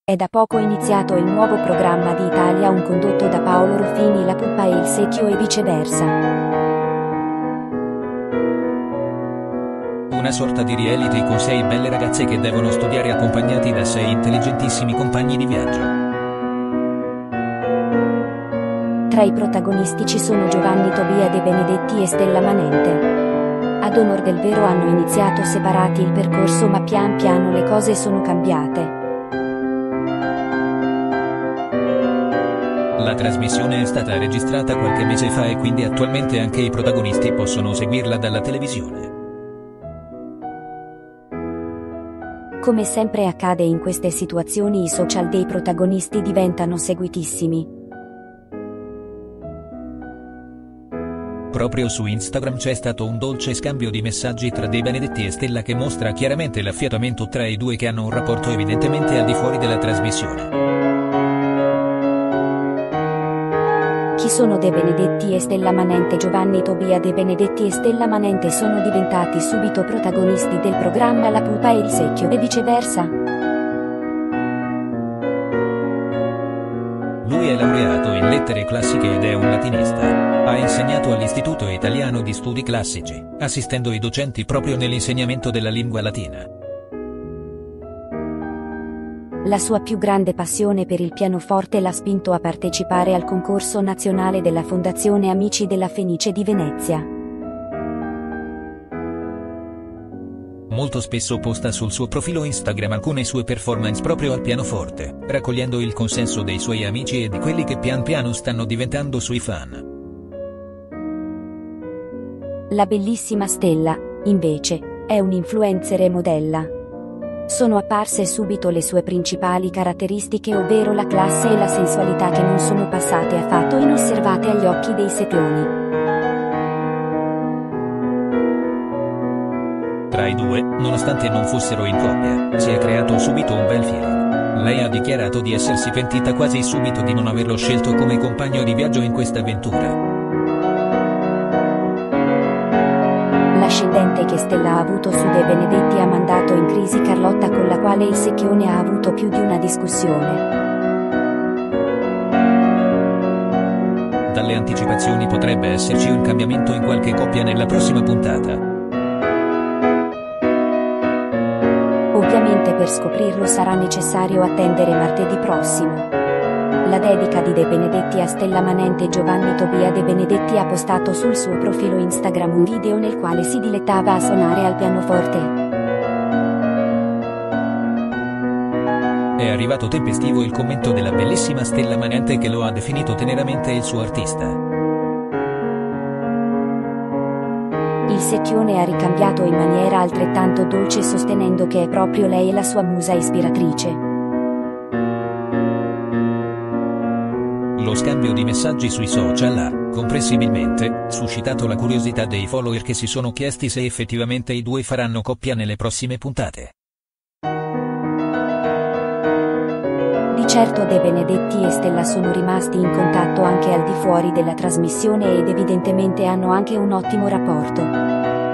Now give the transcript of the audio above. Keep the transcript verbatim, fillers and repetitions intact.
È da poco iniziato il nuovo programma di Italia uno condotto da Paolo Ruffini, La Pupa e il Secchio e viceversa. Una sorta di reality con sei belle ragazze che devono studiare accompagnati da sei intelligentissimi compagni di viaggio. Tra i protagonisti ci sono Giovanni Tobia De Benedetti e Stella Manente. Ad onor del vero hanno iniziato separati il percorso, ma pian piano le cose sono cambiate. La trasmissione è stata registrata qualche mese fa e quindi attualmente anche i protagonisti possono seguirla dalla televisione. Come sempre accade in queste situazioni, i social dei protagonisti diventano seguitissimi. Proprio su Instagram c'è stato un dolce scambio di messaggi tra De Benedetti e Stella che mostra chiaramente l'affiatamento tra i due, che hanno un rapporto evidentemente al di fuori della trasmissione. Chi sono De Benedetti e Stella Manente? Giovanni Tobia De Benedetti e Stella Manente sono diventati subito protagonisti del programma La Pupa e il Secchio e viceversa. Lui è laureato in lettere classiche ed è un latinista. Ha insegnato all'Istituto Italiano di Studi Classici, assistendo i docenti proprio nell'insegnamento della lingua latina. La sua più grande passione per il pianoforte l'ha spinto a partecipare al concorso nazionale della Fondazione Amici della Fenice di Venezia. Molto spesso posta sul suo profilo Instagram alcune sue performance proprio al pianoforte, raccogliendo il consenso dei suoi amici e di quelli che pian piano stanno diventando suoi fan. La bellissima Stella, invece, è un influencer e modella. Sono apparse subito le sue principali caratteristiche, ovvero la classe e la sensualità, che non sono passate affatto inosservate agli occhi dei secchioni. Tra i due, nonostante non fossero in coppia, si è creato subito un bel feeling. Lei ha dichiarato di essersi pentita quasi subito di non averlo scelto come compagno di viaggio in questa avventura. L'ascendente che Stella ha avuto su De Benedetti ha mandato in crisi Carlotta, con la quale il secchione ha avuto più di una discussione. Dalle anticipazioni potrebbe esserci un cambiamento in qualche coppia nella prossima puntata. Ovviamente per scoprirlo sarà necessario attendere martedì prossimo. La dedica di De Benedetti a Stella Manente. Giovanni Tobia De Benedetti ha postato sul suo profilo Instagram un video nel quale si dilettava a suonare al pianoforte. È arrivato tempestivo il commento della bellissima Stella Manente, che lo ha definito teneramente il suo artista. Il secchione ha ricambiato in maniera altrettanto dolce, sostenendo che è proprio lei la sua musa ispiratrice. Lo scambio di messaggi sui social ha, comprensibilmente, suscitato la curiosità dei follower, che si sono chiesti se effettivamente i due faranno coppia nelle prossime puntate. Di certo De Benedetti e Stella sono rimasti in contatto anche al di fuori della trasmissione ed evidentemente hanno anche un ottimo rapporto.